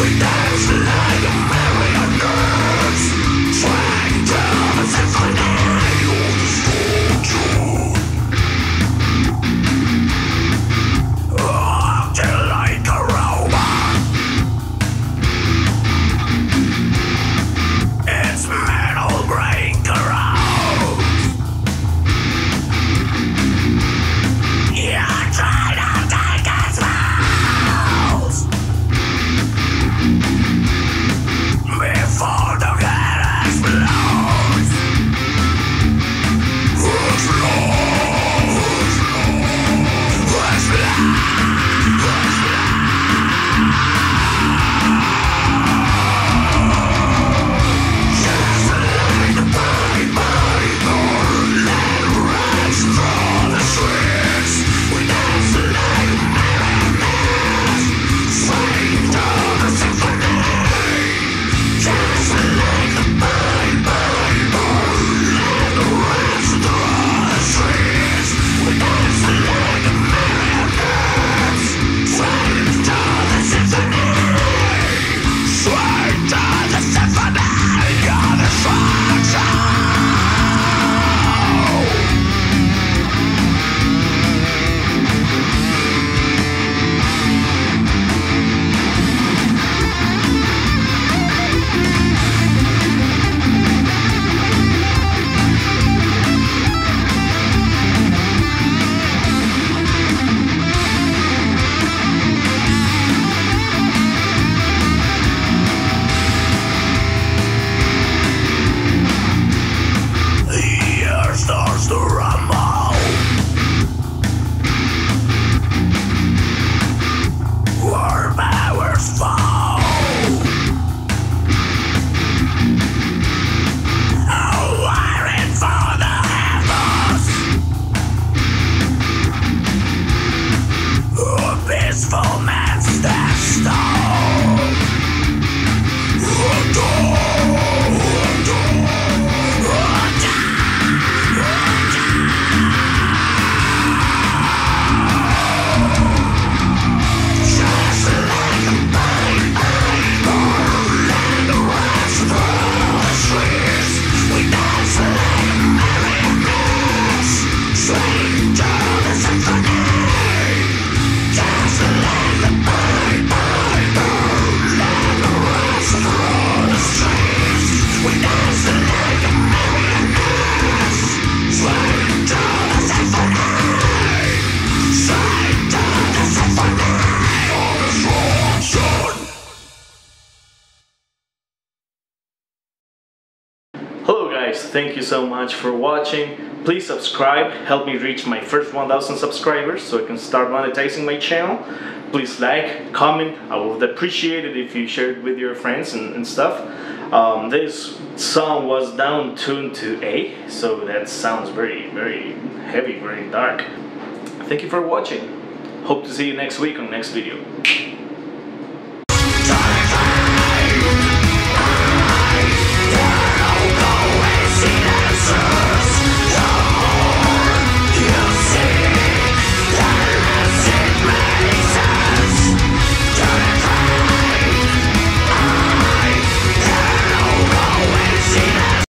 Hello guys, thank you so much for watching. Please subscribe, help me reach my first 1000 subscribers so I can start monetizing my channel. Please like, comment, I would appreciate it if you share it with your friends and stuff. This song was down tuned to A, so that sounds very heavy, very dark. Thank you for watching. Hope to see you next week on next video.